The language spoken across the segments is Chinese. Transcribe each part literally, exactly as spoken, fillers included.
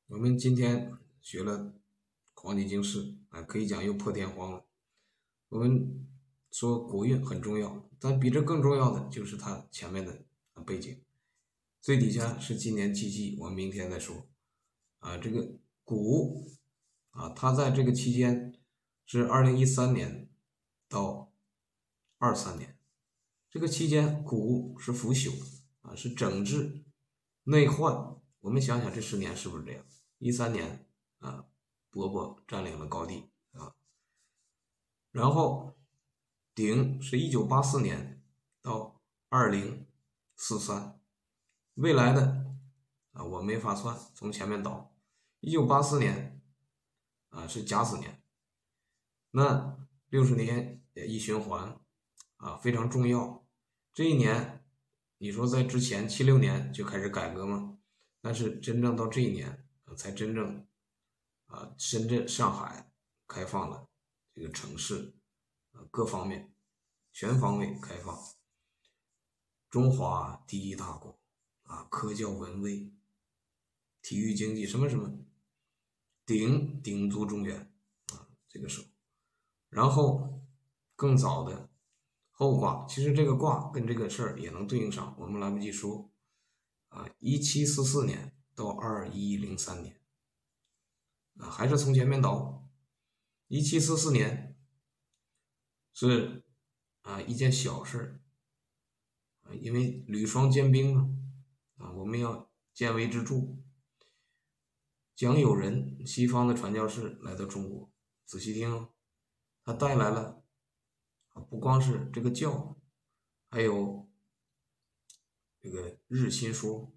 我们今天学了黄帝经世啊，可以讲又破天荒了。我们说国运很重要，但比这更重要的就是它前面的背景。最底下是今年七夕，我们明天再说。啊，这个谷啊，它在这个期间是二零一三年到二三年，这个期间谷是腐朽啊，是整治内患。我们想想这十年是不是这样？一三年啊，伯伯占领了高地啊，然后鼎是一九八四年到二零四三，未来的啊我没法算，从前面倒。一九八四年啊是甲子年，那六十年一循环啊非常重要。这一年你说在之前七六年就开始改革吗？但是真正到这一年才真正啊深圳、上海开放了这个城市，各方面全方位开放。中华第一大国啊，科教文卫、体育经济什么什么，鼎鼎足中原啊，这个时候。然后更早的后卦，其实这个卦跟这个事儿也能对应上，我们来不及说啊。一七四四年到二一零三年啊，还是从前面倒。一七四四年是啊一件小事啊，因为吕双兼兵嘛啊，我们要见微知著。蒋友仁，西方的传教士来到中国，仔细听哦，他带来了啊不光是这个教，还有这个日心说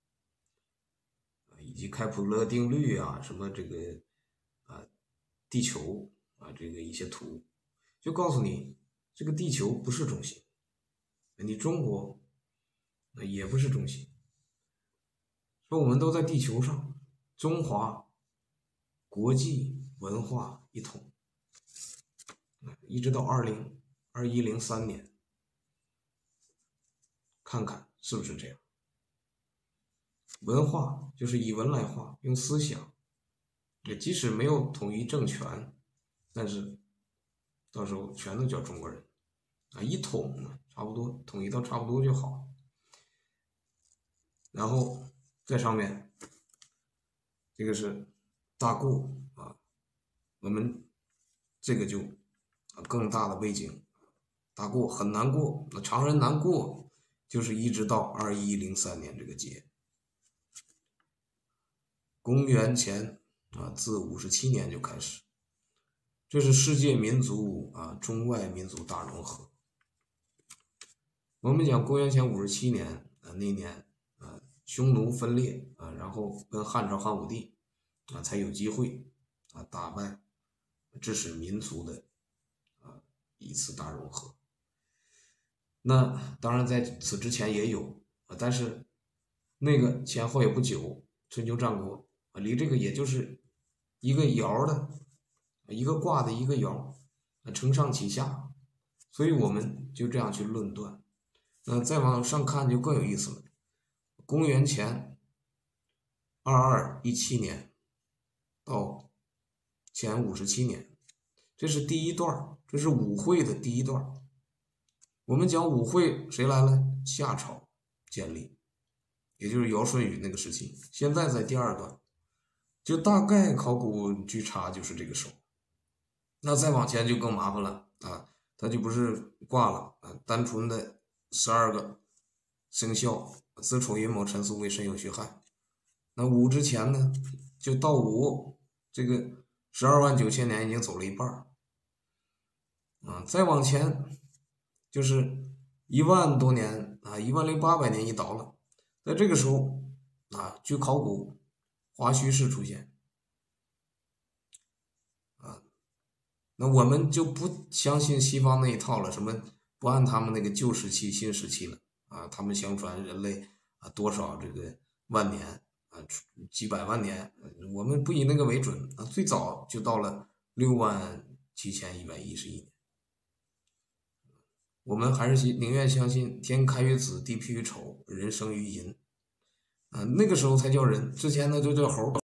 以及开普勒定律啊，什么这个啊地球啊这个一些图，就告诉你这个地球不是中心，你中国也不是中心，说我们都在地球上，中华国际文化一统，一直到二零二一零三年，看看是不是这样。文化就是以文来化，用思想，也即使没有统一政权，但是到时候全都叫中国人啊，一统差不多，统一到差不多就好。然后在上面，这个是大过啊，我们这个就更大的背景，大过很难过，那常人难过，就是一直到二一零三年这个节。公元前啊，自五十七年就开始，这是世界民族啊，中外民族大融合。我们讲公元前五十七年啊，那年啊，匈奴分裂啊，然后跟汉朝汉武帝啊才有机会啊打败，致使民族的啊一次大融合。那当然在此之前也有啊，但是那个前后也不久，春秋战国。离这个也就是一个爻的一个卦的一个爻，承上启下，所以我们就这样去论断。那再往上看就更有意思了。公元前二二一七年到前五十七年，这是第一段，这是武会的第一段。我们讲武会谁来了？夏朝建立，也就是尧舜禹那个时期。现在在第二段。就大概考古据查就是这个时候，那再往前就更麻烦了啊，它就不是卦了啊，单纯的十二个生肖，子丑寅卯辰巳未申酉戌亥。那午之前呢，就到午这个十二万九千年已经走了一半啊，再往前就是一万多年啊，一万零八百年一倒了，在这个时候啊，据考古。华胥氏出现啊，那我们就不相信西方那一套了，什么不按他们那个旧石器、新石器了啊？他们相传人类啊多少这个万年啊，几百万年，我们不以那个为准啊，最早就到了六万七千一百一十一年。我们还是宁愿相信天开于子，地辟于丑，人生于寅啊，那个时候才叫人，之前呢就叫猴。